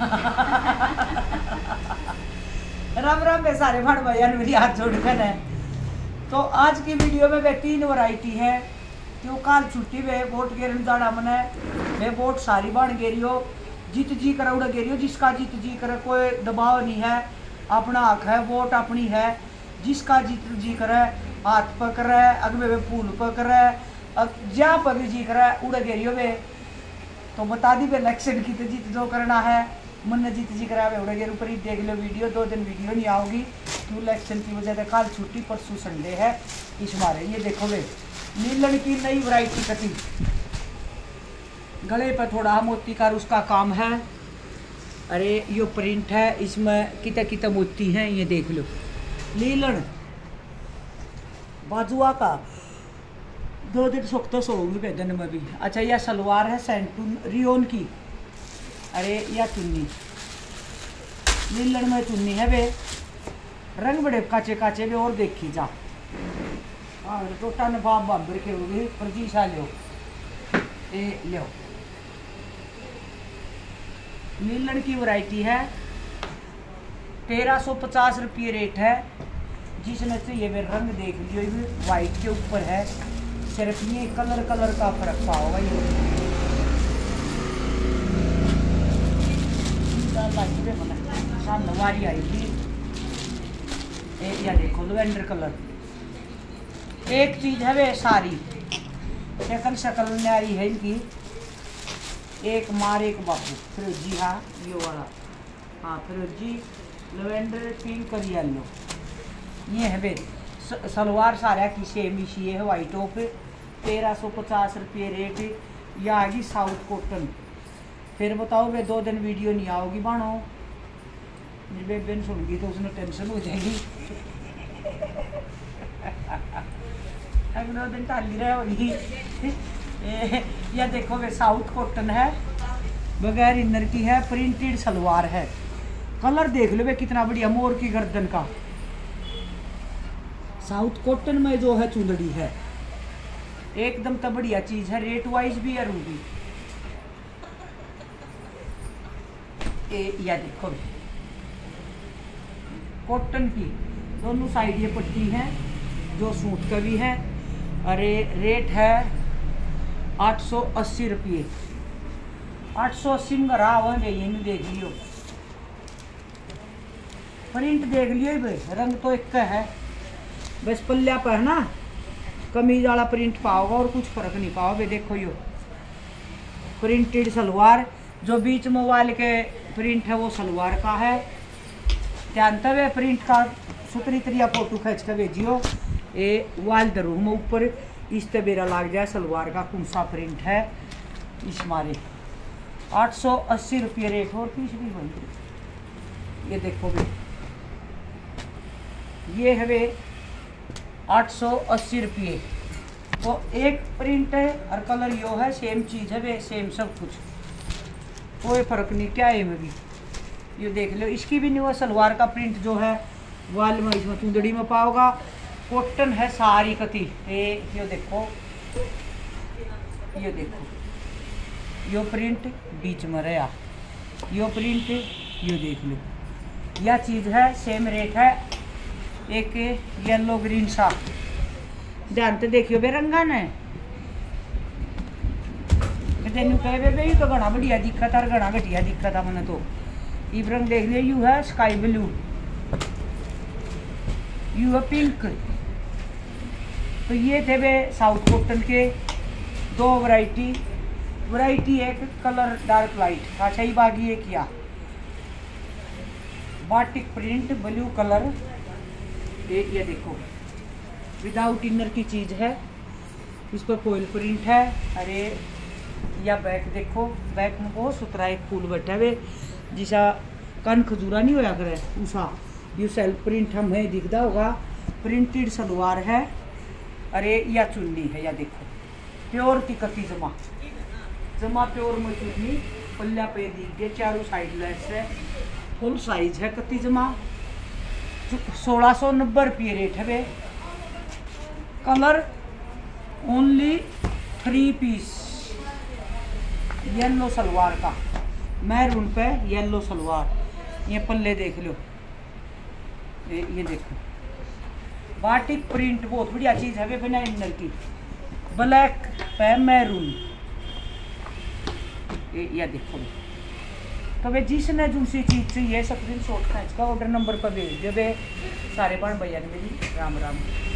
राम राम में सारे भाड़ भैया मेरी हाथ जोड़कर है। तो आज की वीडियो में वे 3 वैरायटी है क्यों काल छुट्टी वे वोट गेरन जाना मन है। वे वोट सारी बन गेरियो जीत जी कर उड़ गेरियो, जिसका जीत जी करे कोई दबाव नहीं है, अपना हक है, वोट अपनी है। जिसका जीत जी करे हाथ पकड़े अगवे वे फूल पकड़े जहाँ पर भी जी करे उड़ गेरियो वे। तो बता दी वे इलेक्शन की तो जीत जो करना है मन जीत जी करा वे उड़े गेर ऊपर ही देख लो वीडियो। 2 दिन वीडियो नहीं आओगी क्यों इलेक्शन की वजह से कल छुट्टी परसों संडे है इस मारे। ये देखो वे नीलन की नई वैरायटी कटी, गले पर थोड़ा मोती का उसका काम है। अरे यो प्रिंट है, इसमें कितने कितने मोती हैं ये देख लो। नीलन बाजुआ का 2 दिन सुखते सोऊंगी बेदन में भी। अच्छा यह सलवार है सेंटून रियोन की। अरे यह चुन्नी नीलन में चुन्नी है वे, रंग बड़े काचे काचे वे और देखी जा। और टोटा ने बाप बाबर के होगी प्रजीशा लो ए लो। नीलन की वैरायटी है, 1350 रुपये रेट है। जिसमें से ये वे रंग देख लियो वाइट के ऊपर है, सिर्फ ये कलर का फर्क पाओगा। ये नवारी आई थी या देखो लवेंडर कलर। एक चीज है वे सारी शक्ल न्यारी है इनकी, एक मार एक बाबू फिरोजी। हाँ ये वाला हाँ फिरोजी लवेंडर पिंक और येलो ये है वे। सलवार सारा की सेम इसी है वाइट ऑफ 1350 रुपये रेट। ये आ गई साउथ कॉटन। फिर बताओ वे 2 दिन वीडियो नहीं आओगी बानो बेबेन सुनगी तो उसने टेंशन हो जाएगी। अब 2 दिन टाली रहे होगी। यह देखो वे साउथ कॉटन है, बगैर इनर की है, प्रिंटेड सलवार है। कलर देख लो वे कितना बढ़िया, मोर की गर्दन का। साउथ कॉटन में जो है चुंदड़ी है एकदम तो बढ़िया चीज है। रेट वाइज भी है रूबी। या देखो कॉटन की दोनों साइड ये पट्टी है जो सूट का भी है। अरे रेट है 880 रुपये। 880 में रहा हुआ ये नहीं देख लियो, प्रिंट देख लियो भाई, रंग तो एक का है बस। पल्ला पर ना कमीज वाला प्रिंट पाओगा और कुछ फर्क नहीं पाओगे। देखो यो प्रिंटेड सलवार, जो बीच में वाल के प्रिंट है वो सलवार का है। जानते हुए प्रिंट का सुतरी तरिया फोटो खींच कर भेजियो। ये वाल दरू में ऊपर इस तबेरा लग जाए सलवार का कौन सा प्रिंट है इस मारे। 880 रुपये रेट और पीस भी बन। ये देखो वे ये है वे 880 रुपये। तो एक प्रिंट है और कलर यो है, सेम चीज़ है वे, सेम सब कुछ, कोई फर्क नहीं क्या है में भी। ये देख लो इसकी भी नहीं, सलवार का प्रिंट जो है वाल में इसमें चुंदड़ी में पाओगा। कॉटन है सारी कती। ये देखो यो प्रिंट बीच में रहा, यो प्रिंट यो देख लो। यह चीज़ है सेम रेट है। एक येलो ग्रीन सा जानते देखियो बेरंगन है। तेन कहे यू तो घना बढ़िया दिखा था और घना घटिया दिखा था मैंने तो। ये रंग देख लिया, यू है स्काई ब्लू, यू है पिंक। तो ये थे वे साउथ कॉटन के 2 वैरायटी एक कलर डार्क लाइट। अच्छा ही बागी है क्या बाटिक प्रिंट ब्लू कलर। ये देखो विदाउट इनर की चीज़ है, इस पर कोयल प्रिंट है। अरे या बैक देखो, बैक में बहुत सुथरा एक फूल बैठा हुए जिसा कन खजूरा नहीं होया करे उसा। ये सेल्फ प्रिंट हमें दिखता होगा। प्रिंटेड सलवार है। अरे या चुन्नी है, या देखो प्योर की कती जमा प्योर में चुन्नी पल्ला पे दिख गए, चारों साइड लेस है, फुल साइज है कती जमा। 1690 रुपये रेट है वे। Colour only 3 piece yellow salwar का। मैरून पे येलो सलवार, ये पल्ले देख लो, ये देखो बाटिक प्रिंट बहुत बढ़िया चीज़ है बिना इनर की। ब्लैक पे मैरून, ये देखो। तो वे जिसने दूसरी चीज़ चाहिए स्क्रीन शॉट खींच का ऑर्डर नंबर पर भेज दे। वे सारे भैन भैया ने मेरी राम राम।